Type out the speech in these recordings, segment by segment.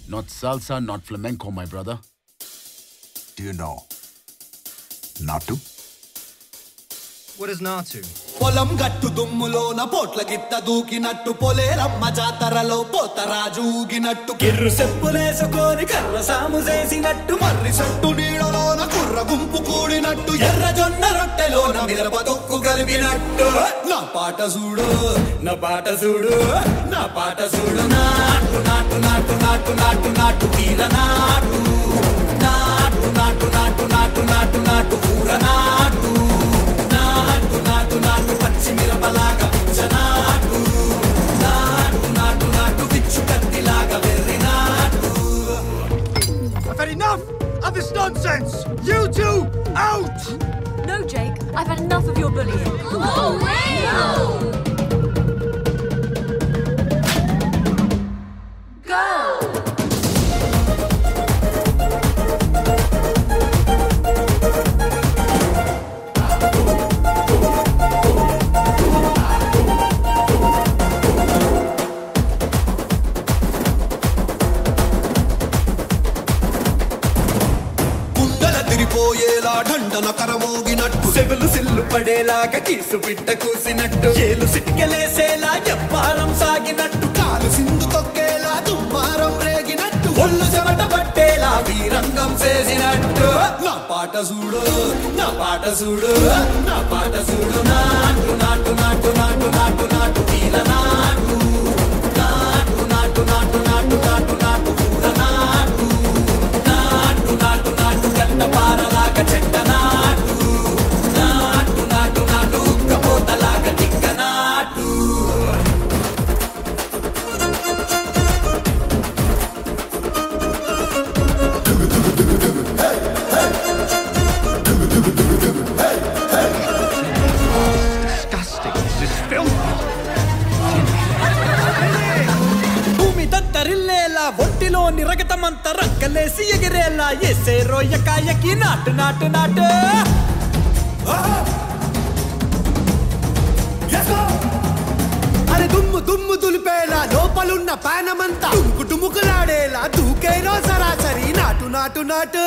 Not salsa, not flamenco, my brother. Do you know Natu? What is Natu? పొలం గట్టు దుమ్ములోన పోట్ల గిత్త దూకినట్టు పొలేరమ్మ జాతరలో పోతరాజు ఊగినట్టు కిర్రు చెప్పులేసుకొని కర్ర సాము చేసినట్టు మర్రి చెట్టు నీడలోన కుర్ర గుంపు కూడినట్టు ఎర్ర జొన్న రొట్టెలోన మిరప తొక్కు కలిపినట్టు నా పాట చూడు నా పాట చూడు నా పాట చూడు నాటు నాటు నాటు నాటు నాటు నాటు తీర నాటు నాటు నాటు నాటు నాటు నాటు నాటు కూర నాటు నాటు నాటు నాటు పచ్చి మిరపలాగా నాటు నాటు నాటు నాటు పిచ్చు కత్తిలాగా వెర్రి నాటు. I've had enough of this nonsense! You two, out! No, Jake, I've had enough of your bullying. Oh, no! Go! పోయేలా ఢండన కరమోగినట్టు సెవులు సిల్లు పడేలాగా కీసు బిడ్డ కూసినట్టు ఏలు సిటికెలేసేలా ఎప్పారం సాగినట్టు కాలు సింధు తొక్కేలా దుమ్మారం రేగినట్టు ఒళ్ళు చెమట పట్టేలా వీరంగం చేసినట్టు నా పాట చూడు నా పాట చూడు నా పాట చూడు నాటు నాటు నాటు నాటు నాటు నాటు తీల నాటు నాటు నాటు నాటు నాటు నాటు నాటు కూర నాటు నాటు నాటు నాటు గంట పారలాగా చెట్ట నాటు నాటు నాటు నాటు ఉక్కపోతలాగా టిక్క నాటు. Disgusting. This is filthy. భూమి దత్తరిల్లేలా ఒంటిలోని రగతమంత రక్కలేసి ఎగిరేలా ఎసే రోయకాయకి నాటు నాటు నాటు. అరే దుమ్ము దుమ్ము దులిపేలా లోపలున్న పానమంతా తుముకు టుముకులాడేలా దూకేరో సరాసరి నాటు నాటు నాటు.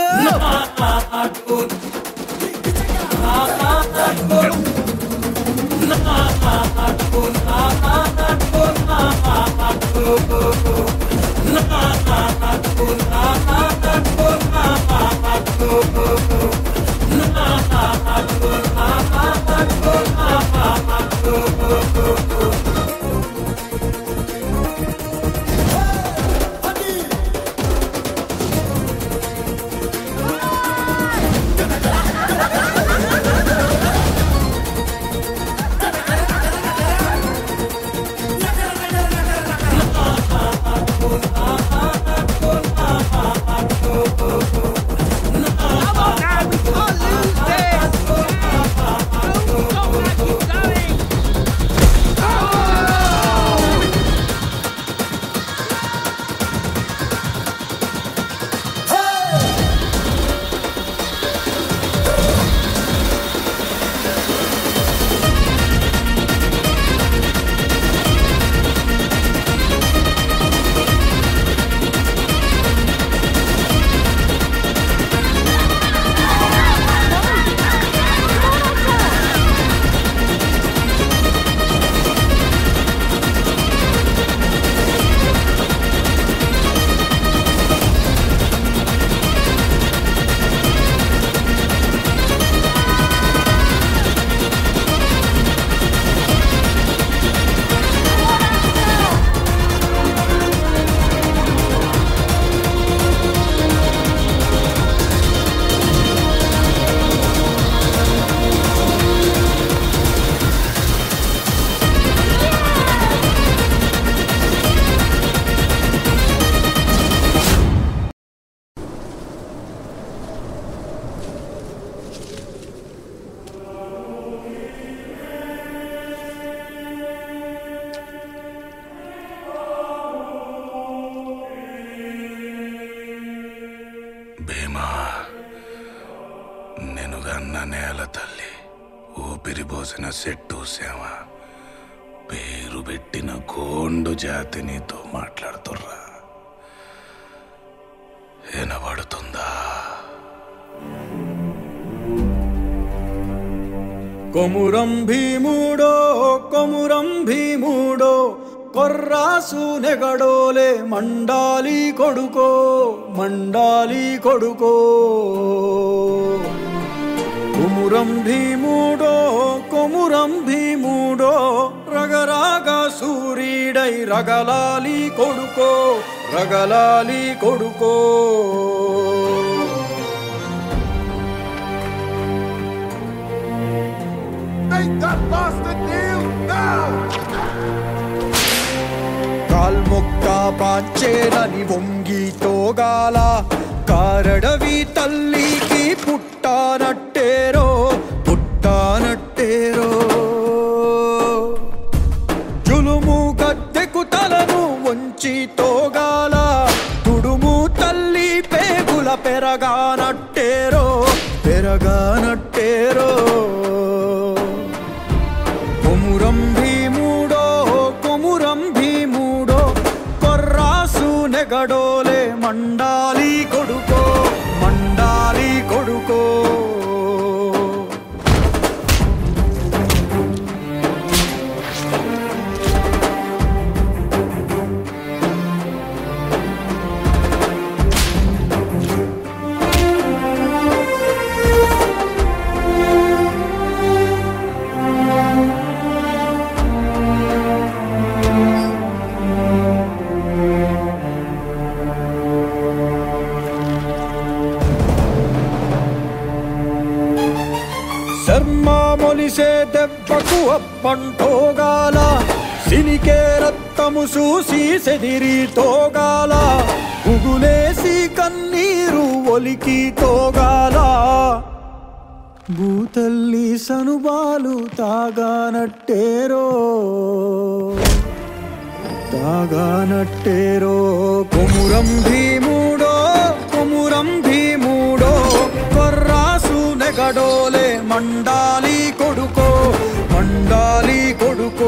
భీమా నెనుగన్న నేల తల్లి ఊపిరిపోసిన చెట్టు సేవ పేరు పెట్టిన గోండు జాతి నీతో మాట్లాడుతుర్రా. వినబడుతుందా? కొమురం భీముడో కొమురం భీముడో కొర్రాసు నెగడోలే మండాలి కొడుకో మండాలి కొడుకో. కొమురం భీముడో కొమురం భీముడో రగరాగా సూరీడై రగలాలి కొడుకో రగలాలి కొడుకో. Make that bastard kneel now! కాల్మొక్క పాంచేనని వంగి తోగాల కారడవి తల్లికి పుట్టానట్టేరో పుట్టానట్టేరో. జులుము గద్దెకు తలను వంచి తోగాల తుడుము తల్లి పేగుల పెరగానట్టేరో పెరగానట్టేరో. కొమురం భీముడో కొమురం భీముడో కొర్రాసు నెగడోలే మండాలి కొడుకో మండాలి కొడుకో. శర్మా మొలిసే దెబ్బకు అప్పంటోగాల సినికే రక్తము చూసి సెదిరి తోగాల ఉగులేసి కన్నీరు ఒలికి తోగాల. భూతల్లి సనుబాలు తాగానట్టేరో తాగానట్టేరో. కొమురం భీముడో కొమురం భీముడో కొర్రాసు నెగడోలే మండాలి కొడుకో మండాలి కొడుకో.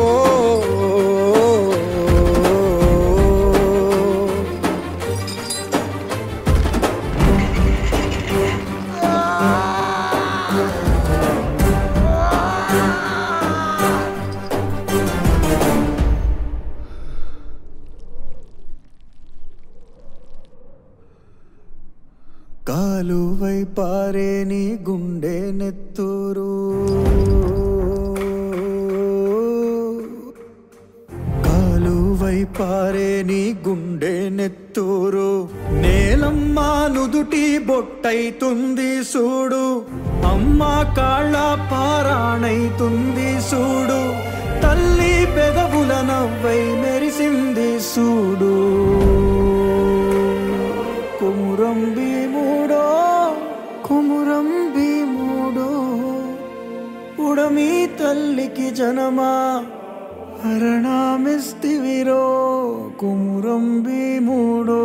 కాలువై పారే నీ గుండె నెత్తూరు కాలువై పారే నీ గుండె నెత్తూరు. నేలమ్మ నుదుటి బొట్టైతుంది సూడు అమ్మ కాళ్ళ పారాణైతుంది సూడు. తల్లి పెదవుల నవ్వై మెరిసింది సూడు. కొమురం భీముడో కొమురం భీముడో ఉడమి తల్లికి జనమా హరణమిస్తివిరో కొమురం భీముడో.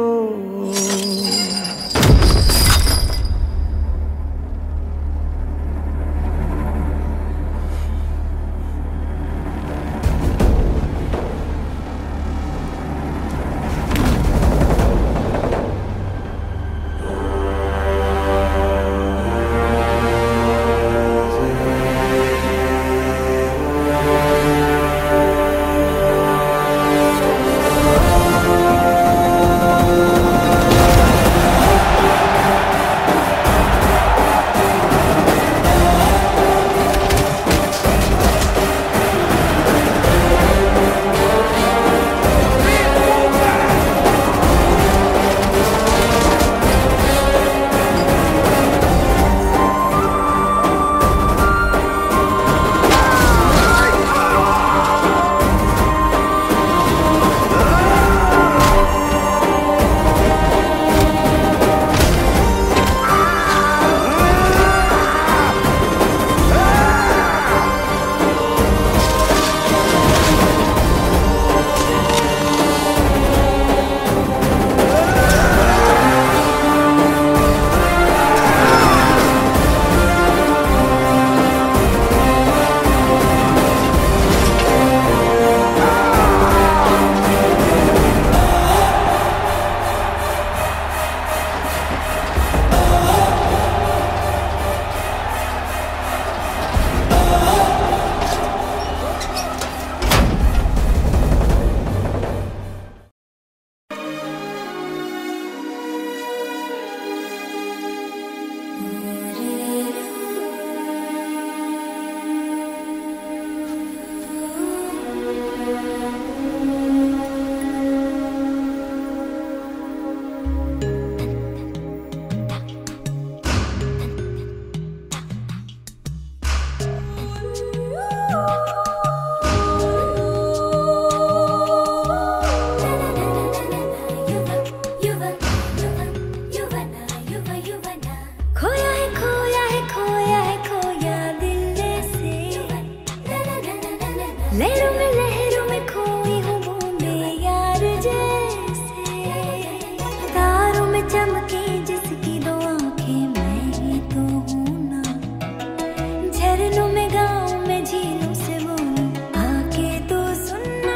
चमके जिसकी दो आंखें मैं ही तो हूँ ना। झरनों में गाँव में झीलों से बोलूं आके तो सुनना।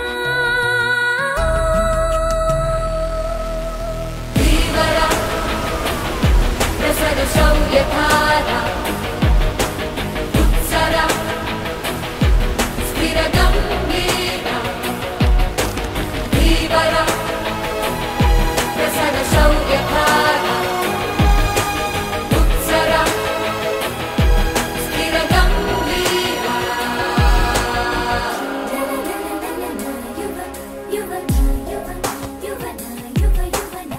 धीवरा प्रसर शौर्यधारा उत्सरा स्थिरगम्भीरा। धीवरा प्रसर शौर्यधारा उत्सरा स्थिरगम्भीरा। युवना युवना युवना युवना।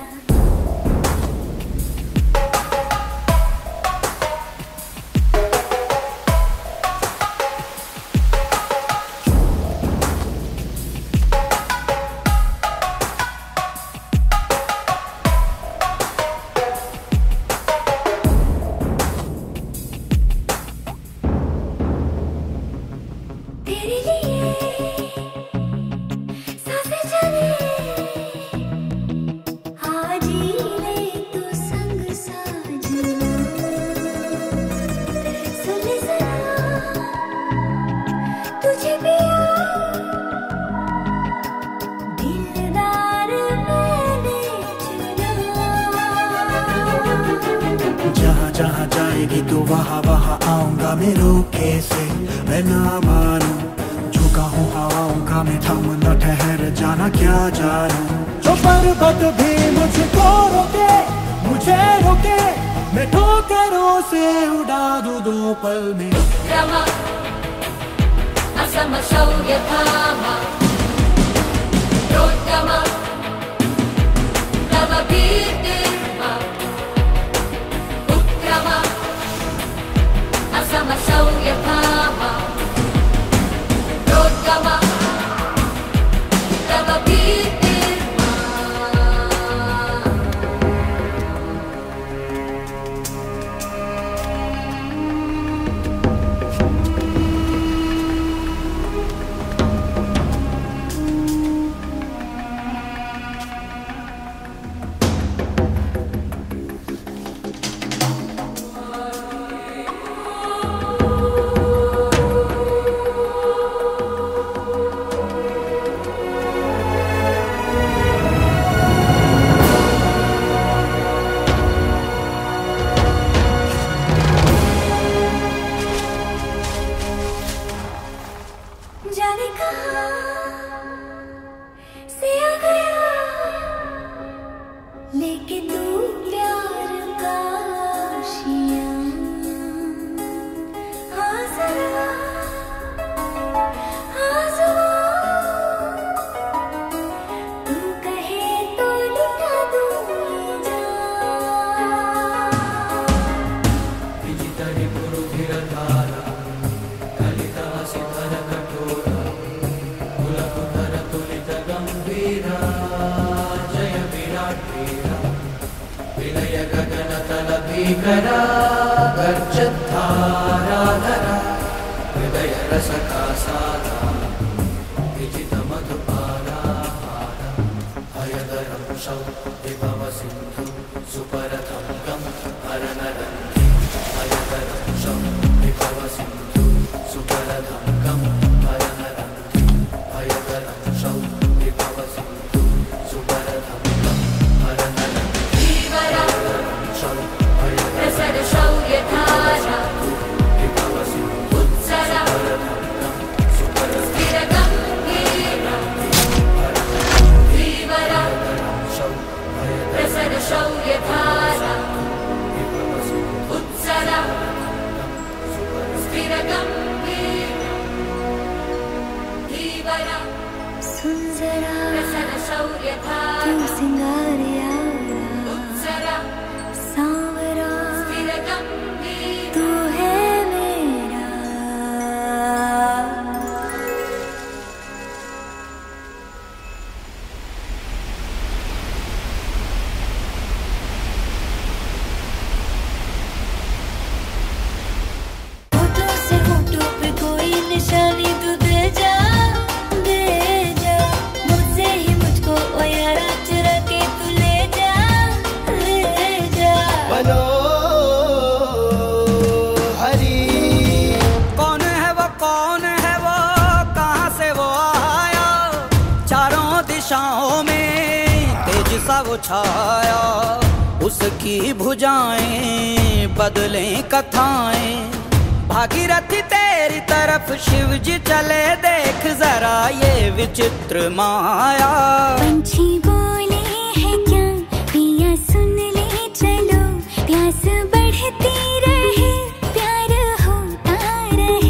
तेरे लिए सांसें चले आज ही ले तू संग साजना। सुन ले जरा तुझे पिया दिलदार मैंने चुना। जहाँ जहाँ जाएगी तू वहाँ वहाँ आऊंगा मैं रोके से। मैं ना मानूं झुका हूँ हवाओं का मैं थम न ठहर जाना क्या जानूं। जो पर्वत भी मुझको रोके मुझे रोके मैं ठोकरों से उड़ा दूं 2 पल में। रमा असम शौर्यधामा रोद्गमा तव भीतिर्मा। उत्क्रमा असम शौर्यधामा रोद्गमा तव भीतिर्मा। जाने कहाँ से आ गया लेके तू प्यार का आशियाँ। हाँ जरा हाँ ज़ुबां तू कहे तो लुटा दूँ ये जान। भीकरा गर्जद्धाराधरा हृदय रसका साधा विजित मधुपाला हयदरं शौ विभव सिन्धु सुपरथं गं हरनरन्ति। हयदरं शौ विभव सिन्धु सुपरथं गं हरनरन्ति। हयदरं शौ विभव सिन्धु सुपरथं गं हरनरन्ति। धीवरा प्रसर शौर्यधारा उत्सरा छाया, उसकी भुजाएं बदलें कथाएं। भागीरथी तेरी तरफ शिव जी चले, देख जरा ये विचित्र माया। पंछी बोले है क्या पिया सुन ले चलो, प्यास बढ़ती रहे प्यार होता रहे।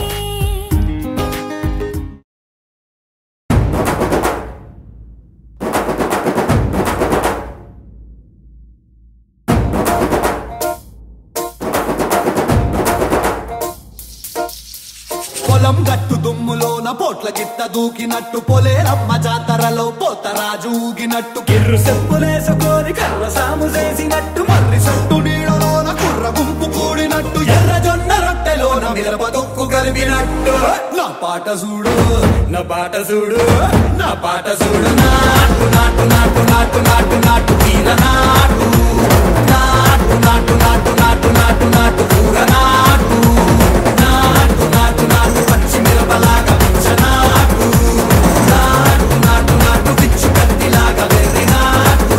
పొలం గట్టు దుమ్ములోన పోట్ల గిత్త దూకినట్టు, పొలేరమ్మ జాతరలో పోతరాజు ఊగినట్టు, కిర్రు సెప్పులేసుకొని కర్ర సాము చేసినట్టు, మర్రి సొట్టు నీడలోన కుర్ర గుంపు కూడినట్టు, ఎర్ర జొన్న రొట్టెలోన మిరప తొక్కు కలిపినట్టు. నా పాట చూడు నా పాట చూడు నా పాట చూడు, నాటు నాటు నాటు నాటు నాటు నాటు వీర నాటు, నాటు నాటు నాటు నాటు నాటు నాటు కూర నాటు, నాటు నాటు నాటు పచ్చి మిరపలాగా పిచ్చనాటు, నాటు నాటు నాటు పిచ్చు కత్తిలాగా వెర్రి నాటు.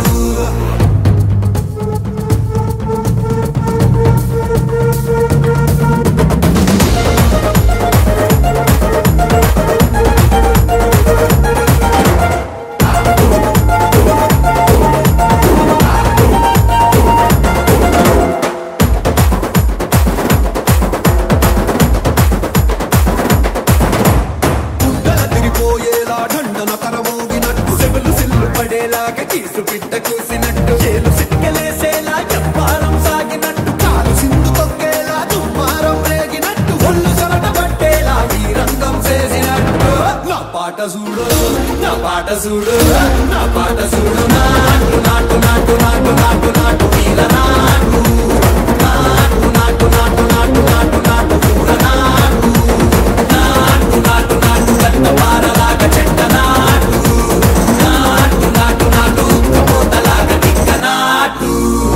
కీసు పిట్ట కూసినట్టు, చేలు సిక్కలేసేలా చెప్పారం సాగినట్టు, కాలు సింధు తొక్కేలా దుమ్మారం రేగినట్టు, ఒళ్ళు చెమట పట్టేలా ఈ రంగం చేసినట్టు. నా పాట చూడు నా పాట చూడు నా పాట చూడు, నాటు నాటు నాటు నాటు నాటు నాటు వీర నాటు, నాటు నాటు నాటు నాటు నాటు నాటు కూర నాటు, నాటు నాటు నాటు గట్ట పారలాగా చెట్ట నాటు, నాటు నాటు నాటు కబోతలాగా టిక్క నాటు.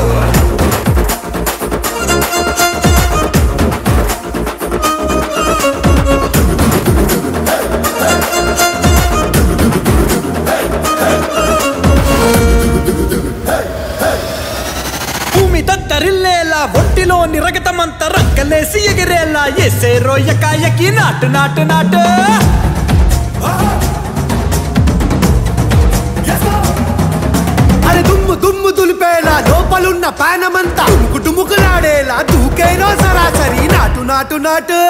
భూమి దద్దరిల్లేలా ఒంటిలోని రగతమంతా రక్కలేసి ఎగిరేలా, ఎసే రోయకాయకి నాటు నాటు నాటు. అరే దుమ్ము దుమ్ము దులిపేలా లోపలున్న పానమంతా డుముకులాడేలా దూకేరో సరాసరి నాటు నాటు నాటు.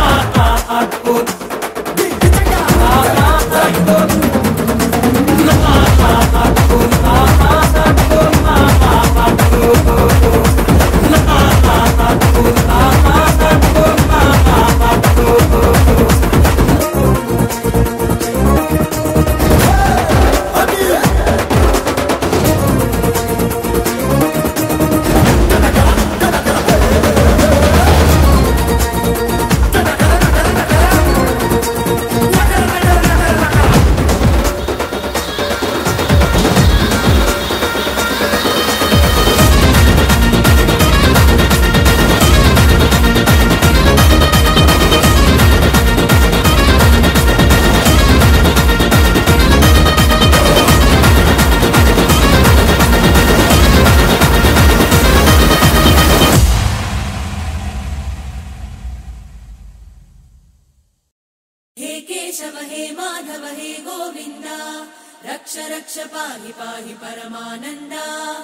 केशव हे माधव हे गोविन्द, रक्ष रक्ष पाहि पाहि परमानन्द।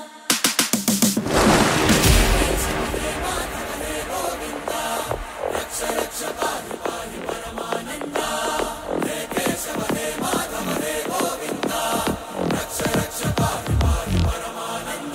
केशव हे माधव हे गोविन्द, रक्ष रक्ष पाहि पाहि परमानन्द। केशव हे माधव हे गोविन्द, रक्ष रक्ष पाहि पाहि परमानन्द।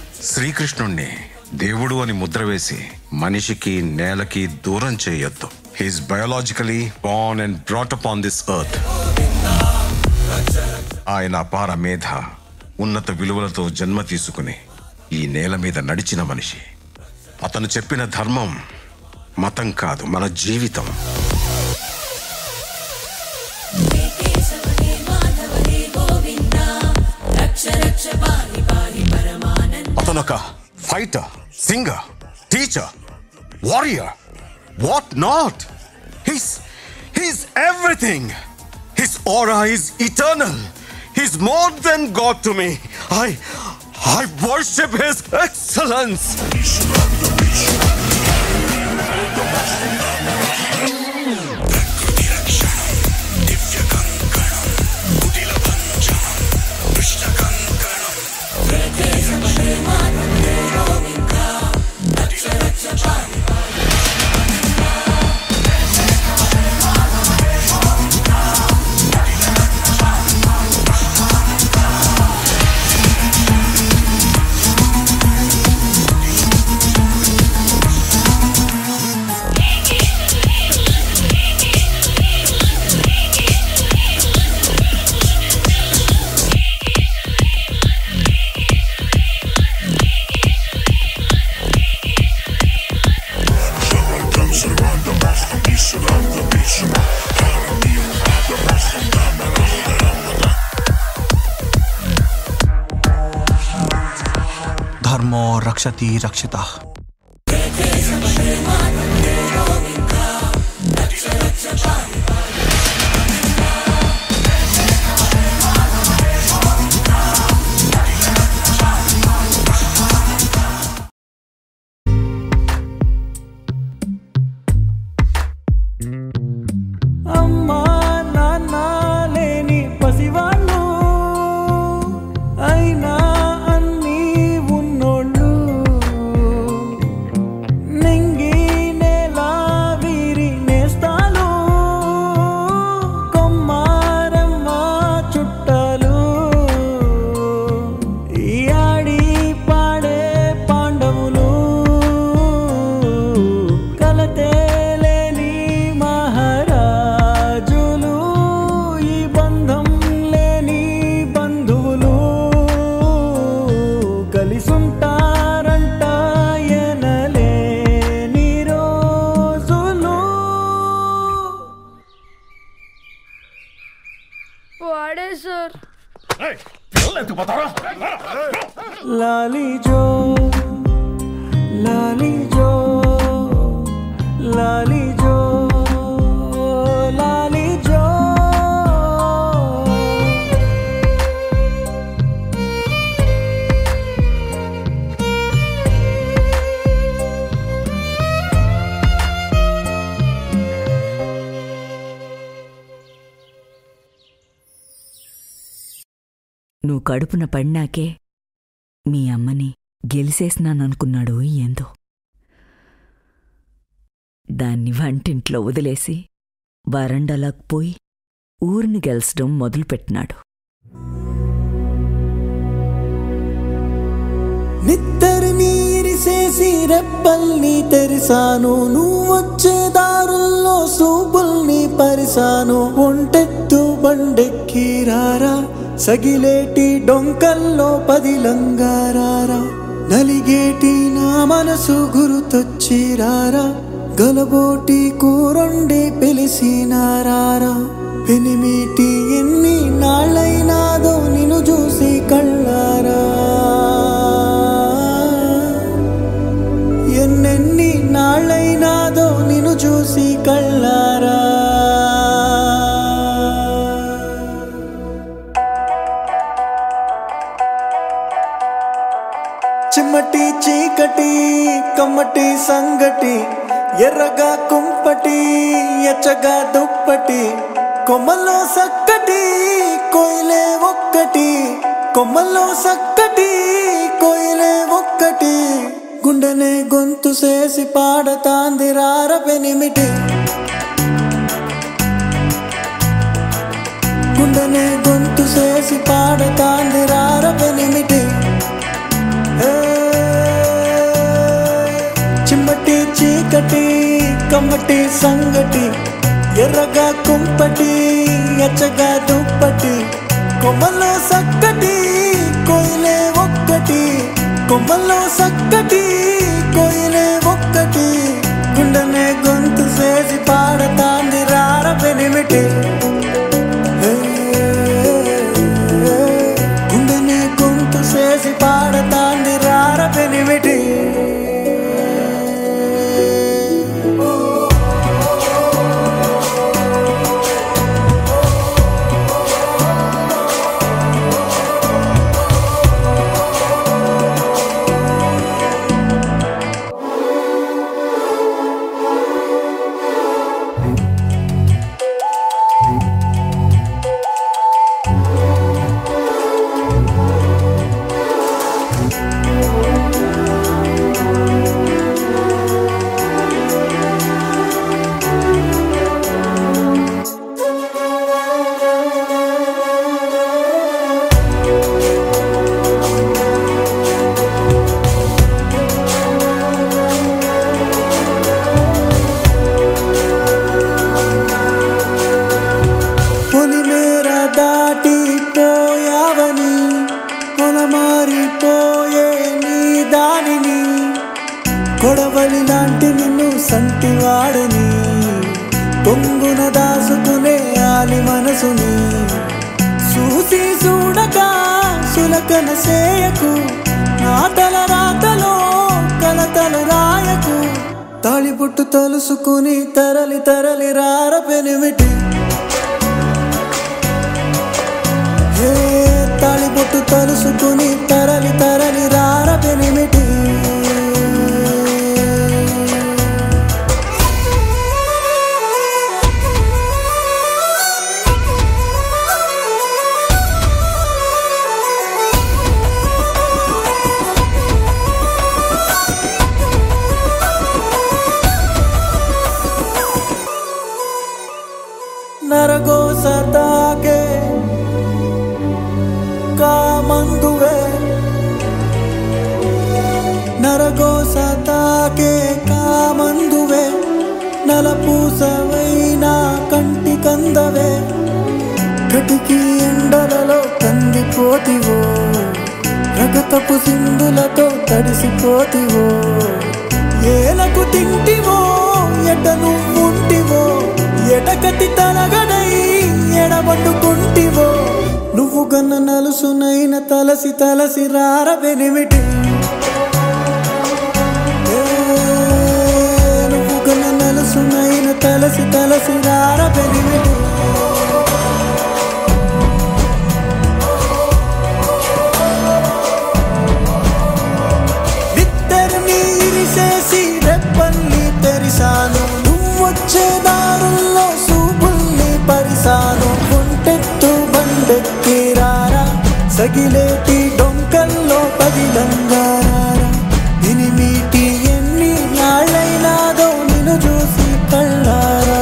శ్రీకృష్ణుణ్ణి దేవుడు అని ముద్ర వేసి మనిషికి నేలకి దూరం చేయొద్దు. He is biologically born and brought upon this earth. ఆయన అపార మేధ, ఉన్నత విలువలతో జన్మ తీసుకుని ఈ నేల మీద నడిచిన మనిషి. అతను చెప్పిన ధర్మం మతం కాదు, మన జీవితం. అతను ఒక fighter, singer, teacher, warrior, what not? He's everything. His aura is eternal. He's more than God to me. I worship His excellence. धर्मो रक्षति रक्षितः. అమ్మా నాన్న లేని పసివాళ్ళు అయినా అన్నీ ఉన్నోళ్ళు, నింగి నేల వీరి నేస్తాలు, కొమ్మారమ్మ చుట్టాలు, ఈ ఆడి పాడే పాండవులు, కలతే లేని మహారాజులు, ఈ బంధం లేని బంధువులు, కలిసుంటారంట ఎనలేని రోజులు. వాడే సార్. లాలి జో లాలి జో లాలి జో లాలి జో. నువ్వు కడుపున పడినాకే మీ అమ్మని గెలిసేసినాననుకున్నాడు ఏందో. దాన్ని వంటింట్లో వదిలేసి వరండాలోకి పోయి ఊరిని గెలిచడం మొదలుపెట్టినాడు. నిద్దరిని ఇరిసేసి రెప్పల్ని తెరిసాను, నువ్వొచ్చే దారుల్లో సూపుల్ని పరిసాను, ఒంటెత్తు బండెక్కి రారా, సగిలేటి డొంకల్లో పదిలంగారారా, నలిగేటి నా మనసు గురుతొచ్చి రారా, గలబోటి కూరొండి పిలిసినారారా, పెనిమిటి ఎన్ని నాళ్ళైనాదో నిన్ను చూసి కళ్ళారా, ఎన్నెన్ని నాళ్ళైనాదో నిన్ను చూసి కళ్ళారా. చిమ్మటి చీకటి కమ్మటి సంగటి, ఎర్రగా కుంపటి ఎచ్చగా దుప్పటి, కొమ్మల్లో సక్కటి కోయిలే ఒక్కటి, కొమ్మల్లో సక్కటి కోయిలే ఒక్కటి, గుండెనే గొంతు చేసి పాడతాంది రార పెనిమిటి, గుండెనే గొంతు చేసి పాడతాంది రార పెనిమిటి. చిమ్మటి చీకటి కమ్మటి సంగటి ఎర్రగా కుంపటి ఎచ్చగా దుప్పటి కొమ్మల్లో సక్కటి కోయిలే ఒక్కటి కొమ్మల్లో సక్కటి కోయిలే ఒక్కటి గుండెనే గొంతు చేసి పాడతాంది రార పెనిమిటి గుండెనే గొంతు చేసి పాడతాంది రార పెనిమిటి కొడవలి లాంటి నిన్ను సంటివాడని పొంగున దాసుకునే ఆలి మనసుని చూసి చూడక సులకన సేయకు నా తల రాతలో కలతలు రాయకు తాళిబొట్టు తలుసుకుని తరలి తరలి రార పెనిమిటి తాళిబొట్టు తలుసుకుని తరలి తరలి రార పెనిమిటి నరగోస తాకే కామందువే నరగోస తాకే కామందువే నలపూసవైనా కంటి కందవే కటికి ఎండలలో కందిపోతివో రగతపు సింధులతో తడిసిపోతివో ఏలకు తింటివో ఎట నువ్వుంటివో ఎటకటి తలగడై ఎడబట్టుకుంటివో నువ్వు గన్న నలుసునైన తలసి తలసి రార పెనిమిటి నువ్వు గన్న నలుసునైన తలసి తలసి రార పెనిమిటి ఇద్దరిని ఇరిసేసి రెప్పల్ని తెరిసాను నువ్వొచ్చే దారుల్లో సూపుల్ని పరిసాను గుంటెత్తు బండెక్కి రారా సగిలేటి డొంకల్లో పదిలంగారా ఇనిమీటి ఎన్ని నాళ్ళైనాదో నిన్ను చూసి కళ్ళారా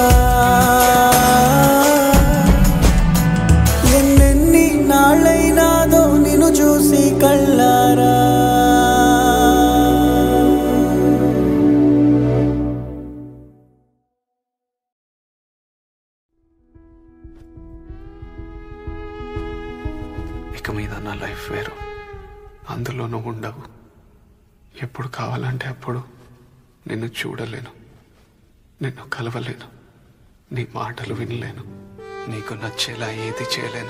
ఎన్నెన్ని నాళ్ళైనాదో నిన్ను చూసి కళ్ళారా ఇక మీద నా లైఫ్ వేరు, అందులో నువ్వు ఉండవు. ఎప్పుడు కావాలంటే అప్పుడు నిన్ను చూడలేను, నిన్ను కలవలేను, నీ మాటలు వినలేను, నీకు నచ్చేలా ఏది చేయలేను.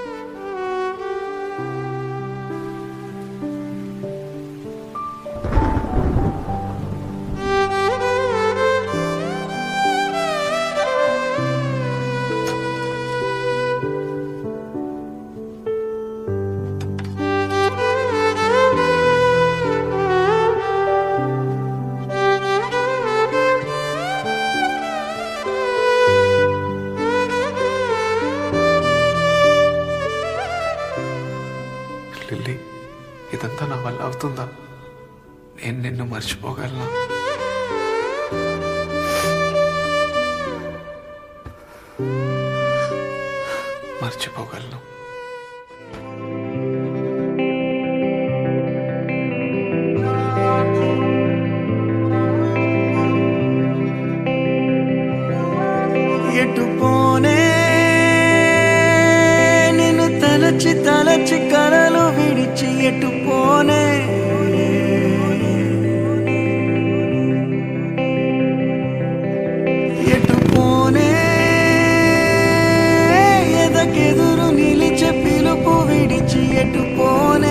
లిల్లీ, ఇదంతా నా వల్ల అవుతుందా? నేను నిన్ను మర్చిపోగలనా? మర్చిపోగలను. తలచి కలలు విడిచి ఎటు పోనే ఎటు పోనే ఎదకెదురు నిలిచే పిలుపు విడిచి ఎటు పోనే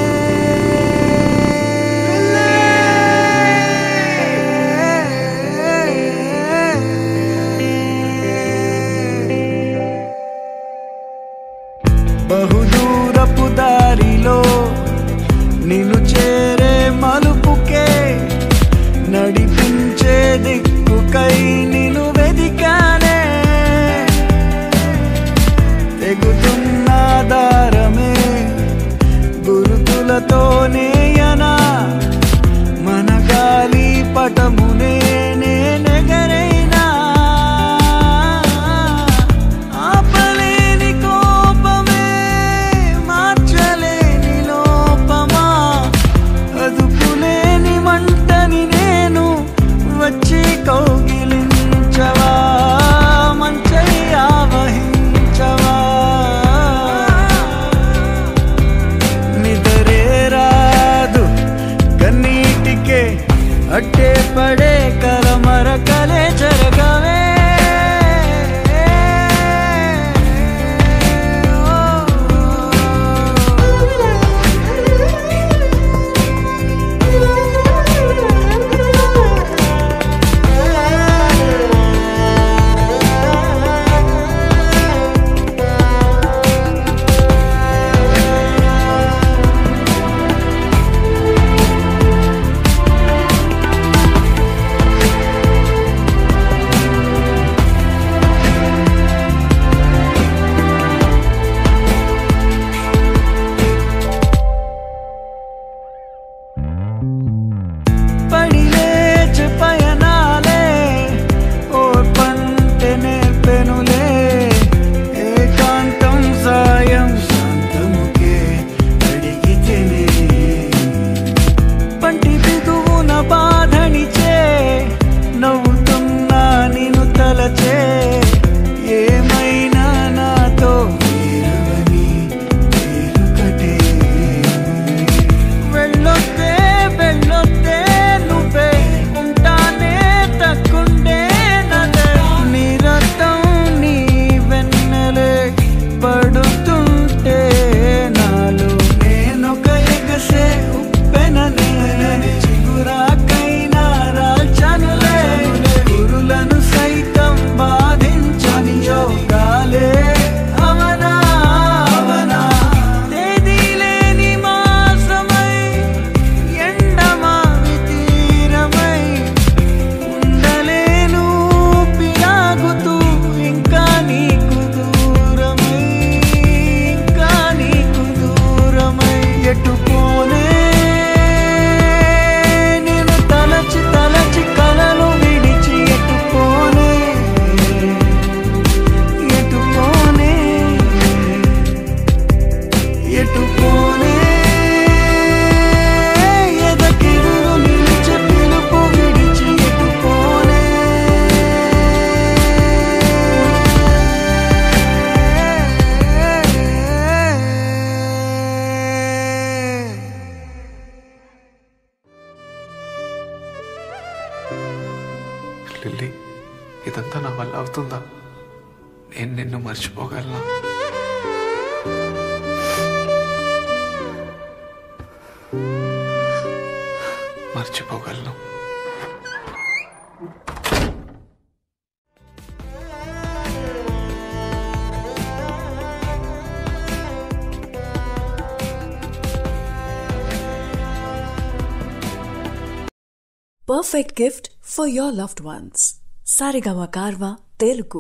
బహుదూరపు దారిలో నిన్ను చేరే మలుపుకే నడిపించే దిక్కుకై నిన్ను వెదికానే తెగుతున్న దారమే గురుతులతోనే యనా మన గాలి పటమునే నేనెగరైనా ఆపలేని కోపమే మార్చలేని లోపమా అదుపులేని మంటని నేను వచ్చి కౌగిలించవా మంచై ఆవహించవా నిదరే రాదు కన్నీటికే అట్టే పడే కలమరకలే జరగవే లిల్లీ, ఇదంతా నా వల్ల అవుతుందా? నేను నిన్ను మర్చిపోగలనా? మర్చిపోగలను. Perfect gift for your loved ones. Saregama Karva Telugu.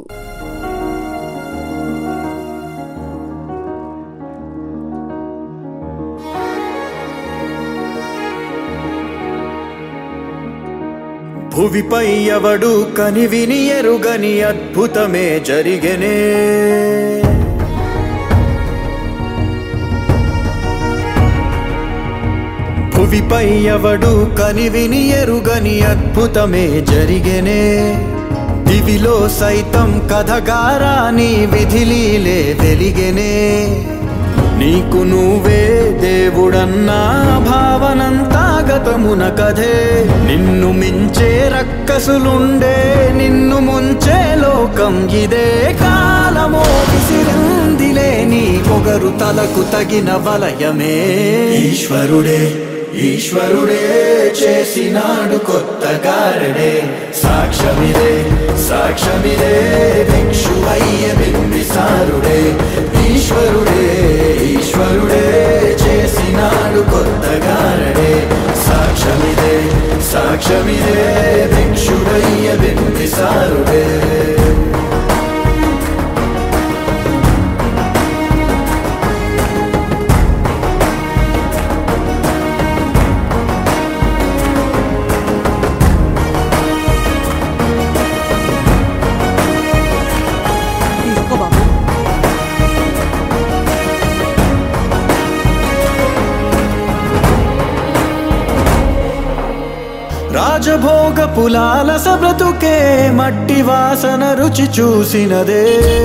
భువిపై ఎవడు కనివిని ఎరుగని అద్భుతమే జరిగెనే. భువిపై ఎవడు కనివిని ఎరుగని అద్భుతమే జరిగెనే. దివిలో సైతం కథగారాని విధిలీలే వెలిగెనే. నీకు నువ్వే దేవుడన్నా భావనంతా గతమున కథే. నిన్ను మించే రక్కసులుండే నిన్ను ముంచే లోకం ఇదే. కాలమో విసిరిందిలే నీ పొగరు తలకు తగిన వలయమే. ఈశ్వరుడే ఈశ్వరుడే చేసినాడు కొత్త గారడే. సాక్ష్యమిదే సాక్ష్యమిదే భిక్షువయ్య బింబిసారుడే. ఈశ్వరుడే ఈశ్వరుడే చేసినాడు కొత్త గారడే. సాక్ష్యమిదే సాక్ష్యమిదే భిక్షుడయ్య బింబిసారుడే. రాజభోగ పులాల సబ్రతుకే మట్టి వాసన రుచి చూసినదే.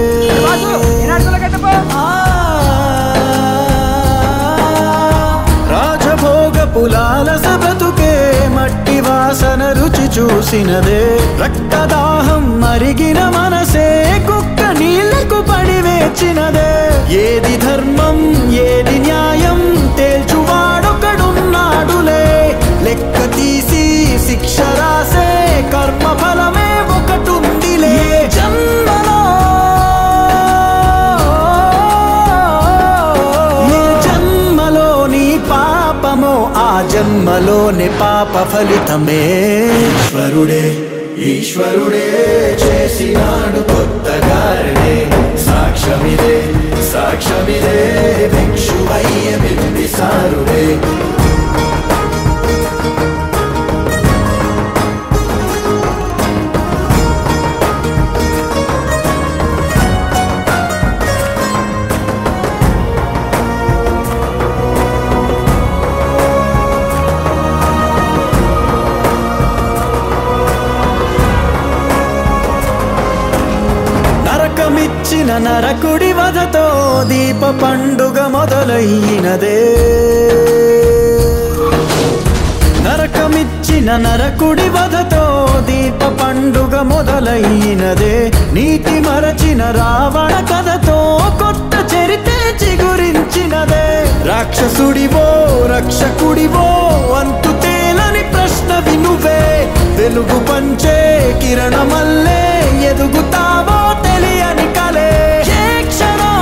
రాజభోగ పులాల సబ్రతుకే మట్టి వాసన రుచి చూసినదే. రక్తదాహం మరిగిన మనసే కుక్క నీళ్లకు పడి వేచినదే. ఏది ధర్మం ఏది న్యాయం తేల్చువాడొకడున్నాడులే. లెక్క తీసి శిక్ష రాసే కర్మ ఫలమే ఒకటుందిలే. జన్మలో ఏ జన్మలో నీ పాపమో ఆ జన్మలోని పాప ఫలితమే. ఈశ్వరుడే ఈశ్వరుడే చేసినాడు కొత్త గారడే. సాక్ష్యమిదే సాక్ష్యమిదే భిక్షువయ్య బింబిసారుడే. నరకమిచ్చిన నరకుడి వధతో దీప పండుగ మొదలయ్యినదే. నరకమిచ్చిన నరకుడి వధతో దీప పండుగ మొదలయ్యినదే. నీతి మరచిన రావణ కథతో కొత్త చరిత్ర చిగురించినదే. రాక్షసుడివో రక్షకుడివో అంతు తేలని ప్రశ్న వినువే. వెలుగు పంచే కిరణమల్లే ఎదుగుతావో తెలియని కలే. ఏ క్షణం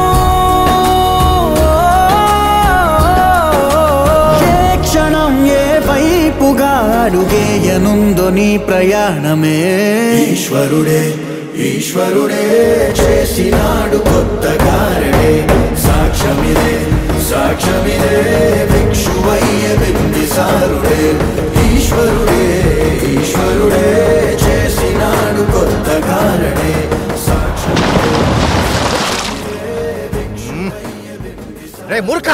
ఏ క్షణం ఏ వైపుగా అడుగేయనుందో నీ ప్రయాణమే. ఈశ్వరుడే ఈశ్వరుడే చేసినాడు కొత్త గారడే. సాక్ష్యమిదే సాక్ష్యమిదే భిక్షువయ్య బింబిసారుడే. ఈశ్వరుడే ఈశ్వరుడే చేసినాడు కొత్త గారడే. రే మూర్ఖ!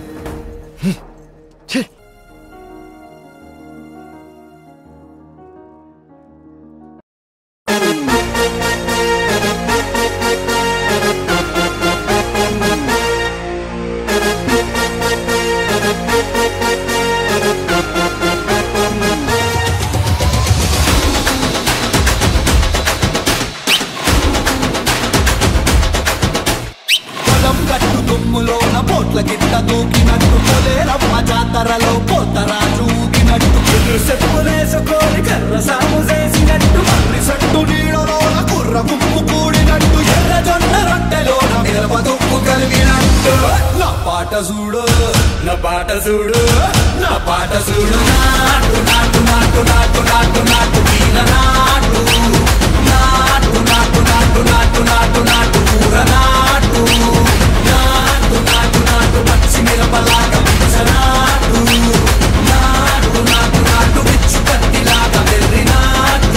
గిట్ట దూకినట్టు పొలేరమ్మ జాతరలో పోతరాజు ఊగినట్టు. చెప్పులేసుకొని కర్ర సాము చేసినట్టు. మర్రి సట్టు నీడలోన కుర్ర గుంపు కూడినట్టు. ఎర్ర జొన్న రొట్టెలోన మిరప దుప్పు కలిగినట్టు. నా పాట చూడు నా పాట చూడు నా పాట చూడు. నాటు నాటు నాటు నాటు నాటు నాటు వీర నాటు. నాటు నాటు నాటు నాటు నాటు నాటు కూర నాటు. నాటు నాటు నాటు పచ్చి మిరపలాగా పిచ్చనాటు. నాటు నాటు నాటు పిచ్చు కత్తిలాగా వెర్రి నాటు.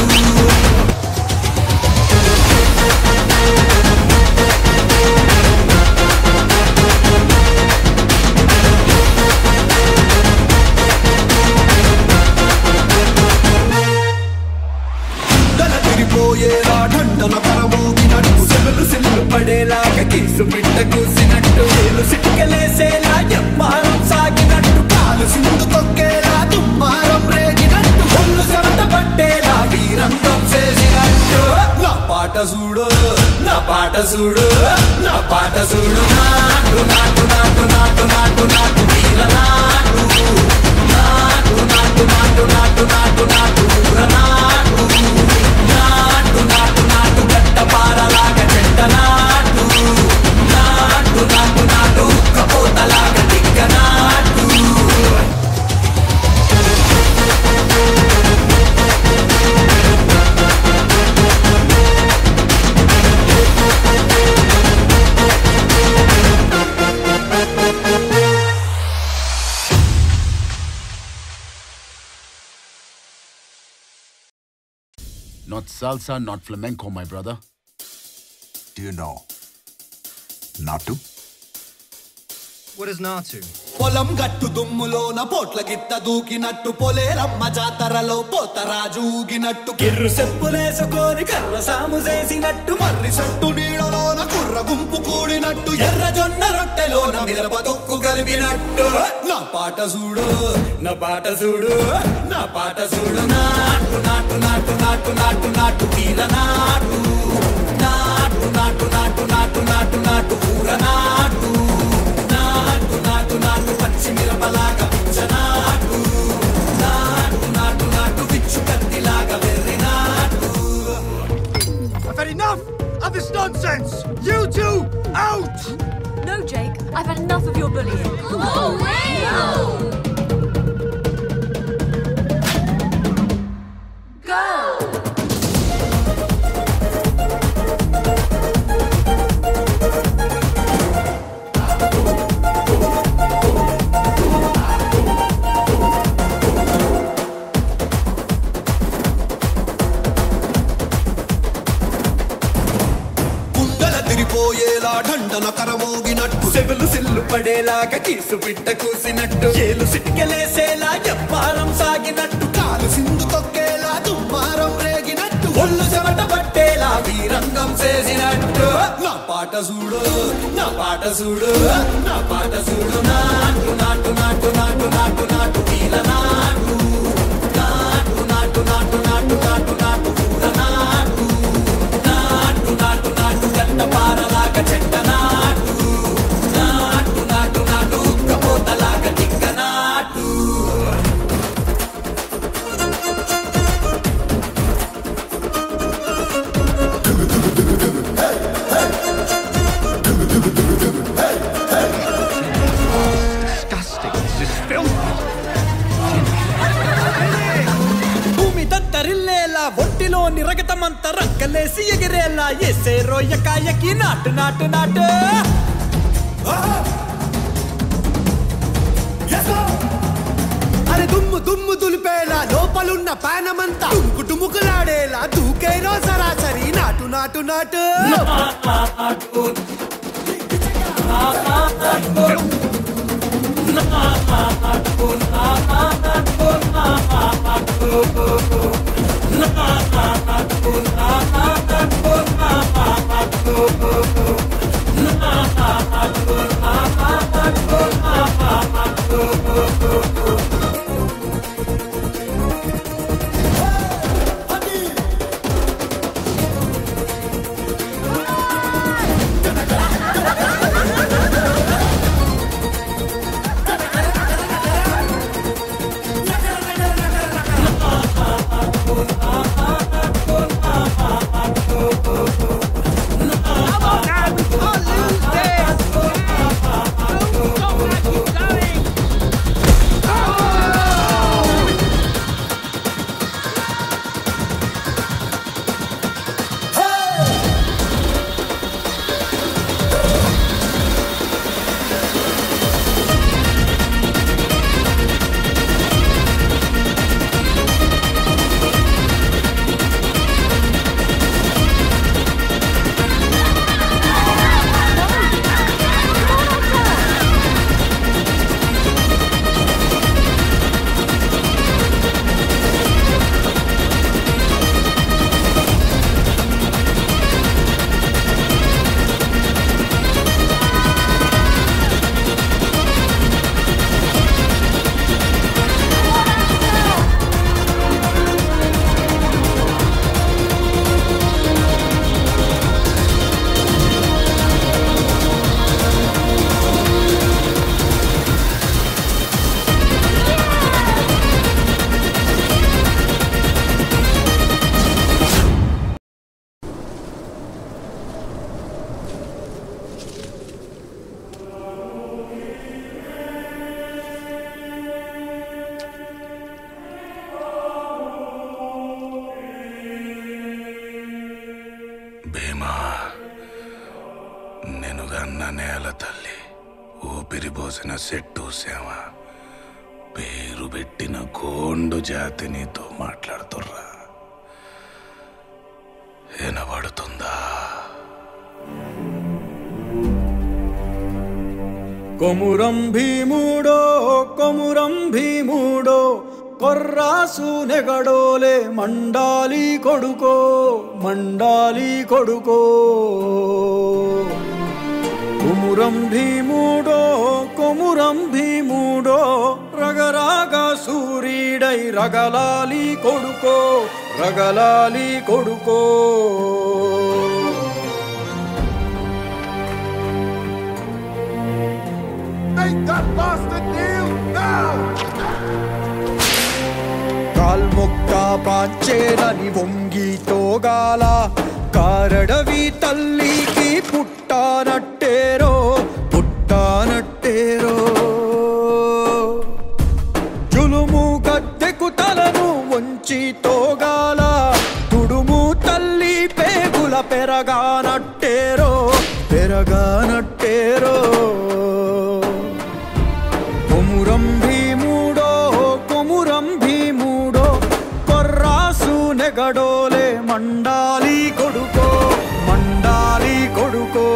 తిరిపోయేలా ఢండల కరమోగినట్టు. సెలలు సిల్లు పడేలాగా కేసు బిడ్డ కూసినట్టు. సిటికెలేసేలా ఎమ్మారం సాగినట్టు కాలు సింధు తొక్కేలా దుమ్మారం రేగినట్టు ఒళ్ళు సరట పట్టేలా వీరంగం చేసినట్టు నా పాట చూడు నా పాట చూడు నా పాట చూడు నాటు నాటు నాటు నాటు నాటు నాటు వీర నాటు నాటు నాటు నాటు నాటు నాటు నాటు ఊర నాటు నాటు నాటు నాటు గట్ట పారలాగా చెట్ట నాటు నాటు నాటు నాటు కపోతలాగా దిగ్గ నాటు Not salsa, not flamenco, my brother. Do you know Natu? What is Natu? పొలం గట్టు దుమ్ములోన పోట్ల గిత్త దూకినట్టు పొలేరమ్మ జాతరలో పోతరాజు ఊగినట్టు కిర్రు సెప్పులేసుకొని కర్ర సాము చేసినట్టు మర్రి సట్టు నీడలోన కుర్ర గుంపు కూడినట్టు ఎర్ర జొన్న రొట్టెలోన మిరప తొక్కు కలిపినట్టు నా పాట చూడు నా పాట చూడు నా పాట చూడు నాటు నాటు నాటు నాటు నాటు నాటు వీర నాటు నాటు నాటు నాటు నాటు నాటు నాటు ఊర నాటు నాటు నాటు నాటు పచ్చి మిరపలాగా పిచ్చనాటు నాటు నాటు నాటు పిచ్చు కత్తిలాగా వెర్రి నాటు. I've had enough of this nonsense! You two, out! No, Jake, I've had enough of your bullying. Oh, wow! Go! పోయేలా ఢండన కరమోగినట్టు సెవులు సిల్లు పడేలాగా కీసు బిడ్డ కూసినట్టు ఏలు సిటికెలేసేలా ఎప్పారం సాగినట్టు కాలు సింధు తొక్కేలా దుమ్మారం రేగినట్టు ఒళ్ళు చెమట పట్టేలా వీరంగం చేసినట్టు నా పాట చూడు నా పాట చూడు నా పాట చూడు నాటు నాటు నాటు నాటు నాటు నాటు వీర నాటు నాటు నాటు నాటు నాటు నాటు నాటు ఊర నాటు నాటు నాటు నాటు గట్ట పారలాగా చెట్ట నాటు నాటు నాటు నాటు కపోతలాగా దిగ్గ నాటు. భూమి దత్తరిల్లేలా ఒంటిలోని రగతమంతా రక్కలేసి ఎగిరేలా ఎసే రోయకాయకి నాటు నాటు నాటు అరే దుమ్ము దుమ్ము దులిపేలా లోపలున్న పానమంతా టుముకులాడేలా దూకేరో సరాసరి నాటు నాటు నాటు ఊపిరిపోసిన సెట్టు సేవ పేరు పెట్టిన గోండు జాతి నీతో మాట్లాడుతుర్రా. వినబడుతుందా? కొమురం భీముడో కొమురం భీముడో కొర్రాసు నెగడోలే మండాలి కొడుకో మండాలి కొడుకో. కొమురం భీముడో కొమురం భీముడో రగరాగ సూరీడై రగలాలి కొడుకో రగలాలి కొడుకో. Make that bastard kneel now! కాల్మొక్క పాచేనని వంగితోగాల Karadavi తల్లికి పుట్టానట్టేరో పుట్టానట్టేరో. జులుము గద్దెకు తలను వంచి తోగాల తుడుము తల్లి పేగుల పెరగానట్టేరో పెరగానట్టేరో. కొమురం భీముడో కొమురం భీముడో కొర్రాసు నెగడోలే మండాలి కొడుకో మండాలి కొడుకో.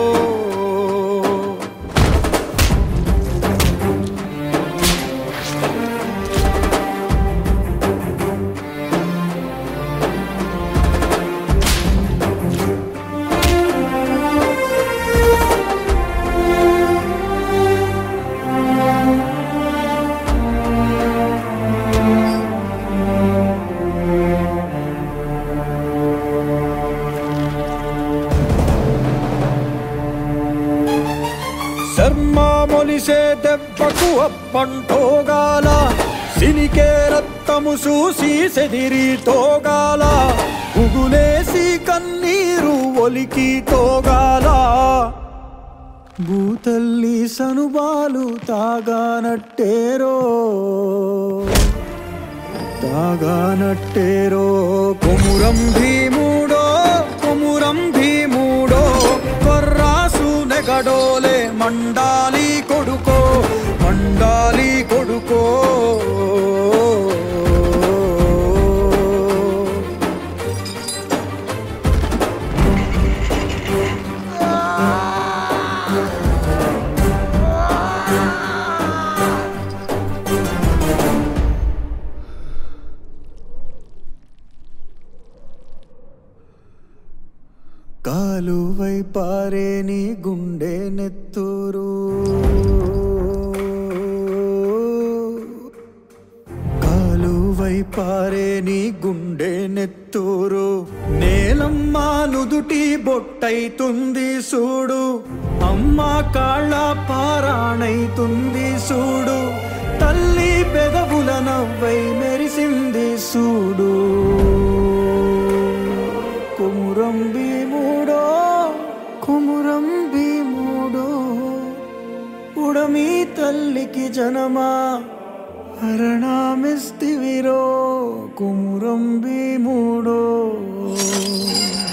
శర్మ మొలిసే దెబ్బకు అప్పంటోగాల సినికే రక్తము చూసి సెదిరి తోగాల ఉగులేసి కన్నీరు ఒలికి తోగాల. భూతల్లి సనుబాలు తాగానట్టేరో తాగానట్టేరో. కొమురం భీముడో కొమురం భీముడో కొర్రాసు నెగడోలే మండాలి కొడుకో మండాలి కొడుకో. కాలువై పారే నీ గుండె నెత్తూరు కాలువై పారే నీ గుండె నెత్తూరు. నేలమ్మ నుదుటి బొట్టైతుంది సూడు అమ్మ కాళ్ళ పారాణైతుంది సూడు. తల్లి పెదవుల నవ్వై మెరిసింది సూడు. కొమురం భీముడో కొమురం భీముడో ఉడమి తల్లికి జనమా హరణమిస్తివిరో కొమురం భీముడో.